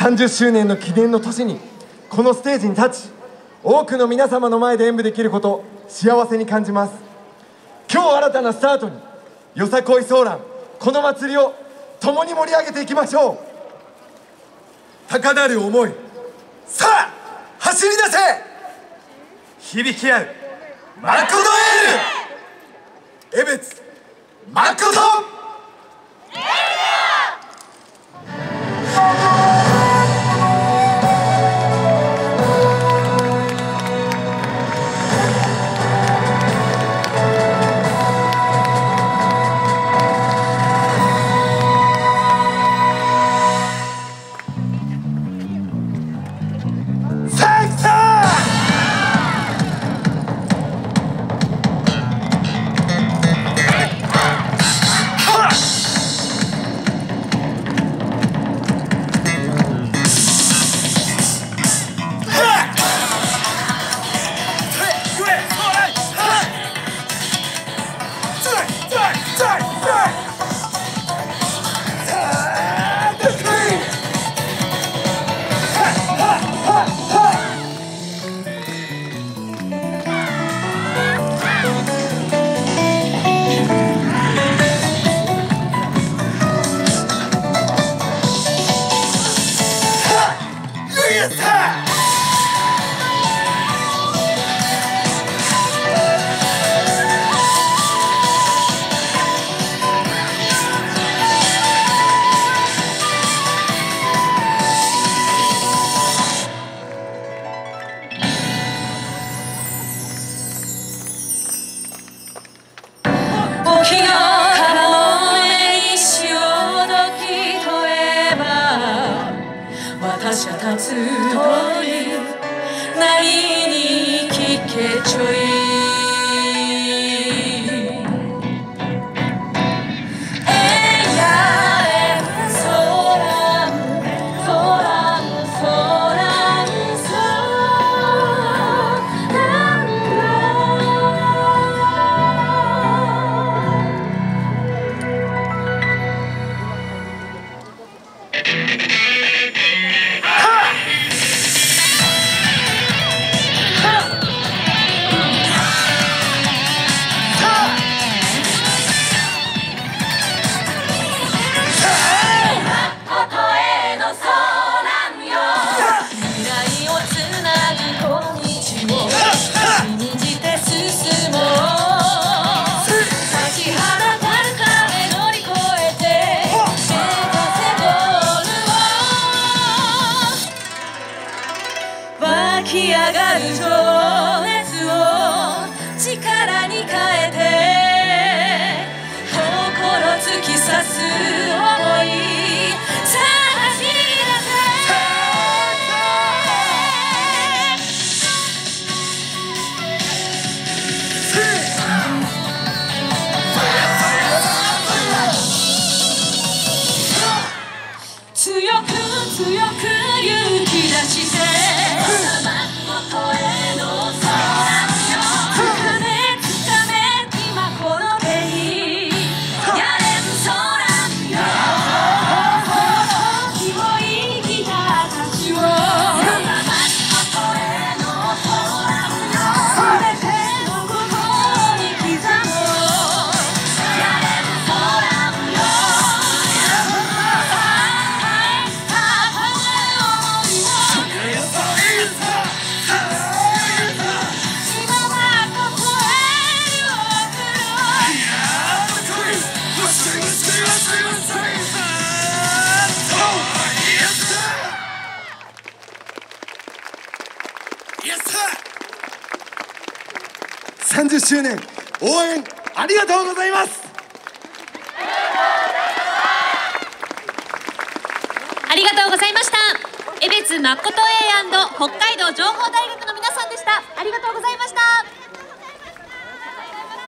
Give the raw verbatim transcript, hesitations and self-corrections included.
さんじゅっしゅうねんの記念の年にこのステージに立ち、多くの皆様の前で演舞できること、幸せに感じます。今日新たなスタートに、よさこいソーラン、この祭りを共に盛り上げていきましょう。高鳴る思い、さあ走り出せ、響き合うマコトエール、江別マコト私は立つ通りなりに聞けちょい湧き上がる情熱を力に変えて心突き刺す想い、さあ走り出せ強く強く勇気出してさんじゅっしゅうねん応援ありがとうございます。 ありがとうございました。江別マッコト エーアンド 北海道情報大学の皆さんでした。ありがとうございました。